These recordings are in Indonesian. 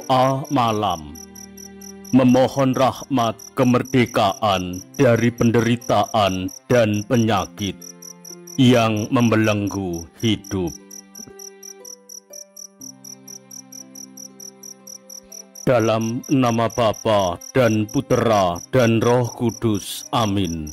Doa malam, memohon rahmat kemerdekaan dari penderitaan dan penyakit yang membelenggu hidup. Dalam nama Bapa dan Putera dan Roh Kudus. Amin.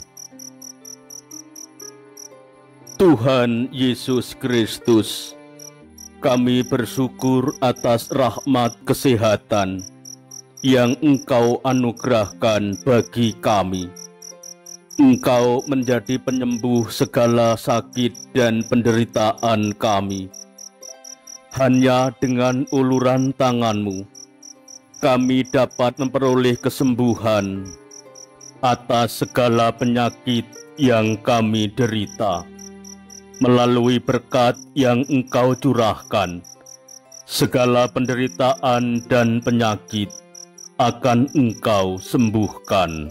Tuhan Yesus Kristus, kami bersyukur atas rahmat kesehatan yang Engkau anugerahkan bagi kami. Engkau menjadi penyembuh segala sakit dan penderitaan kami. Hanya dengan uluran tangan-Mu, kami dapat memperoleh kesembuhan atas segala penyakit yang kami derita. Melalui berkat yang Engkau curahkan, segala penderitaan dan penyakit akan Engkau sembuhkan.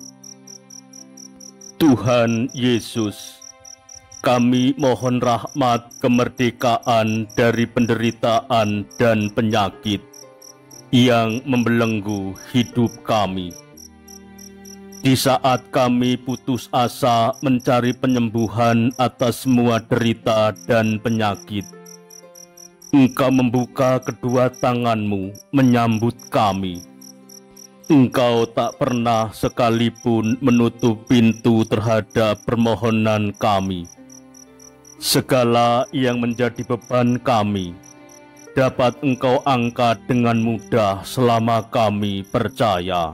Tuhan Yesus, kami mohon rahmat kemerdekaan dari penderitaan dan penyakit yang membelenggu hidup kami. Di saat kami putus asa mencari penyembuhan atas semua derita dan penyakit, Engkau membuka kedua tangan-Mu menyambut kami. Engkau tak pernah sekalipun menutup pintu terhadap permohonan kami. Segala yang menjadi beban kami dapat Engkau angkat dengan mudah selama kami percaya.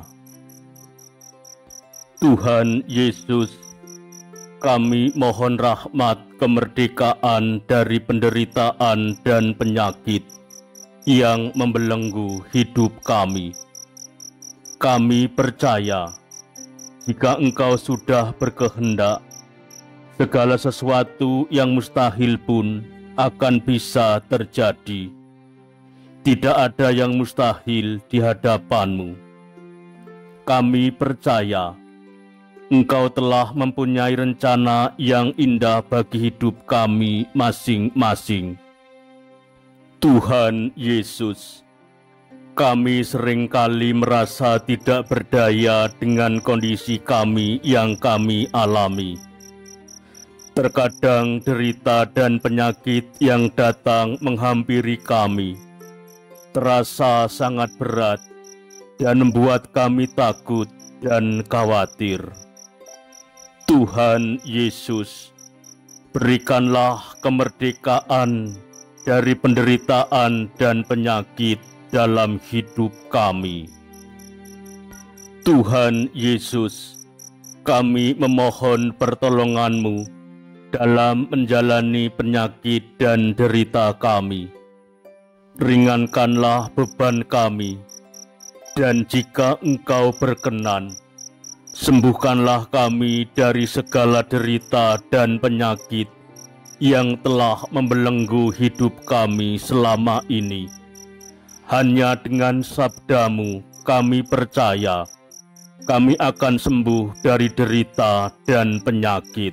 Tuhan Yesus, kami mohon rahmat kemerdekaan dari penderitaan dan penyakit yang membelenggu hidup kami. Kami percaya, jika Engkau sudah berkehendak, segala sesuatu yang mustahil pun akan bisa terjadi. Tidak ada yang mustahil di hadapan-Mu. Kami percaya, Engkau telah mempunyai rencana yang indah bagi hidup kami masing-masing. Tuhan Yesus, kami seringkali merasa tidak berdaya dengan kondisi kami yang kami alami. Terkadang derita dan penyakit yang datang menghampiri kami terasa sangat berat dan membuat kami takut dan khawatir. Tuhan Yesus, berikanlah kemerdekaan dari penderitaan dan penyakit dalam hidup kami. Tuhan Yesus, kami memohon pertolongan-Mu dalam menjalani penyakit dan derita kami. Ringankanlah beban kami, dan jika Engkau berkenan, sembuhkanlah kami dari segala derita dan penyakit yang telah membelenggu hidup kami selama ini. Hanya dengan sabda-Mu kami percaya, kami akan sembuh dari derita dan penyakit.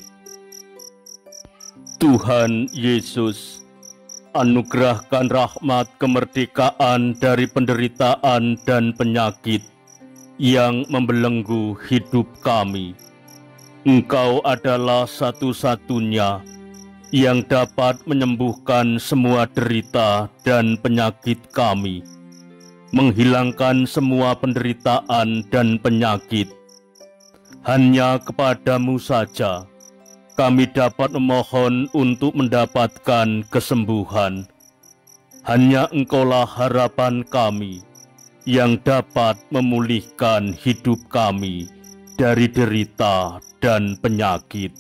Tuhan Yesus, anugerahkan rahmat kemerdekaan dari penderitaan dan penyakit yang membelenggu hidup kami. Engkau adalah satu-satunya yang dapat menyembuhkan semua derita dan penyakit kami, menghilangkan semua penderitaan dan penyakit. Hanya kepadamu saja kami dapat memohon untuk mendapatkan kesembuhan. Hanya Engkaulah harapan kami yang dapat memulihkan hidup kami dari derita dan penyakit.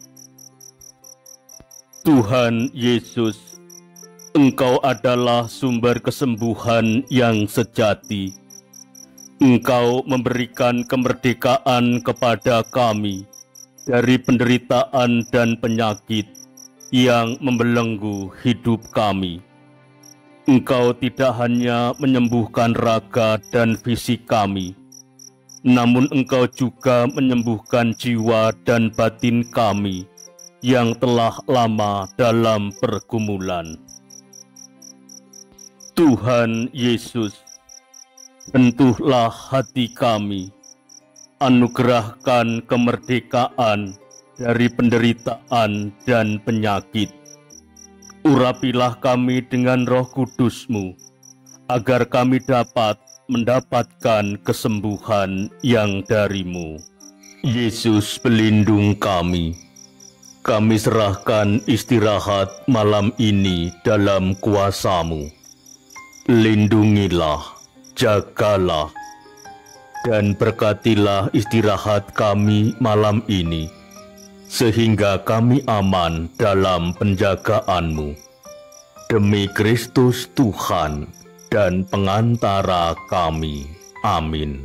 Tuhan Yesus, Engkau adalah sumber kesembuhan yang sejati. Engkau memberikan kemerdekaan kepada kami dari penderitaan dan penyakit yang membelenggu hidup kami. Engkau tidak hanya menyembuhkan raga dan fisik kami, namun Engkau juga menyembuhkan jiwa dan batin kami yang telah lama dalam pergumulan. Tuhan Yesus, Sentuhlah hati kami, anugerahkan kemerdekaan dari penderitaan dan penyakit. Urapilah kami dengan Roh Kudus-Mu, agar kami dapat mendapatkan kesembuhan yang dari-Mu. Yesus pelindung kami serahkan istirahat malam ini dalam kuasa-Mu. Lindungilah, jagalah, dan berkatilah istirahat kami malam ini, sehingga kami aman dalam penjagaan-Mu. Demi Kristus Tuhan dan pengantara kami. Amin.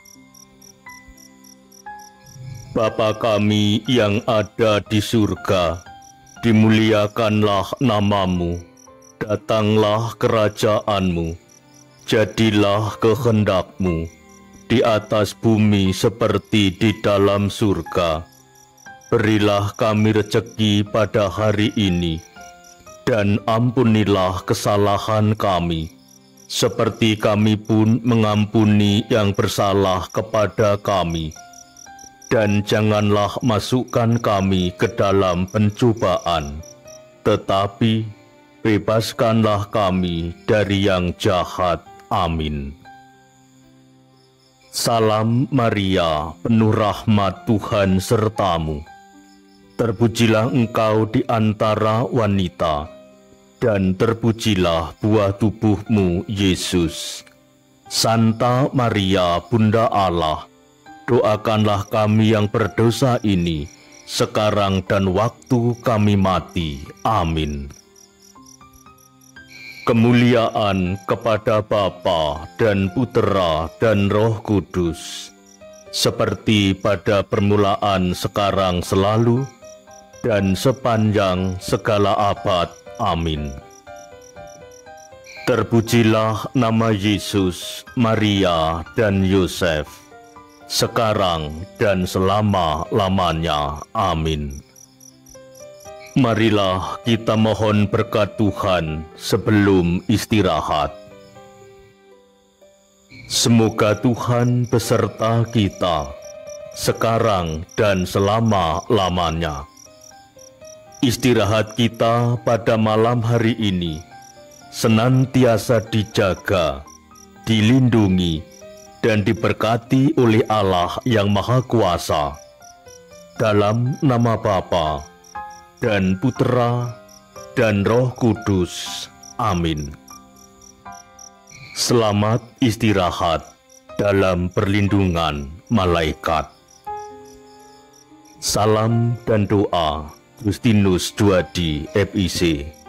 Bapa kami yang ada di surga, dimuliakanlah nama-Mu, datanglah kerajaan-Mu, jadilah kehendak-Mu di atas bumi seperti di dalam surga. Berilah kami rezeki pada hari ini, dan ampunilah kesalahan kami, seperti kami pun mengampuni yang bersalah kepada kami. Dan janganlah masukkan kami ke dalam pencobaan, tetapi bebaskanlah kami dari yang jahat. Amin. Salam Maria, penuh rahmat Tuhan serta-Mu. Terpujilah engkau di antara wanita, dan terpujilah buah tubuh-Mu, Yesus. Santa Maria, Bunda Allah, doakanlah kami yang berdosa ini, sekarang dan waktu kami mati. Amin. Kemuliaan kepada Bapa dan Putera dan Roh Kudus, seperti pada permulaan, sekarang, selalu, dan sepanjang segala abad. Amin. Terpujilah nama Yesus, Maria, dan Yosef, sekarang dan selama-lamanya. Amin. Marilah kita mohon berkat Tuhan sebelum istirahat. Semoga Tuhan beserta kita, sekarang dan selama-lamanya. Istirahat kita pada malam hari ini senantiasa dijaga, dilindungi, dan diberkati oleh Allah yang Maha Kuasa. Dalam nama Bapa dan Putera dan Roh Kudus. Amin. Selamat istirahat dalam perlindungan malaikat. Salam dan doa Justinus Dwadi, FIC.